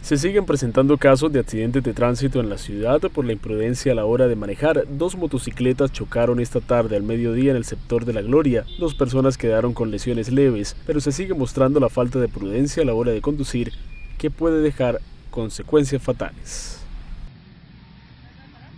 Se siguen presentando casos de accidentes de tránsito en la ciudad por la imprudencia a la hora de manejar. Dos motocicletas chocaron esta tarde al mediodía en el sector de La Gloria. Dos personas quedaron con lesiones leves, pero se sigue mostrando la falta de prudencia a la hora de conducir, que puede dejar consecuencias fatales.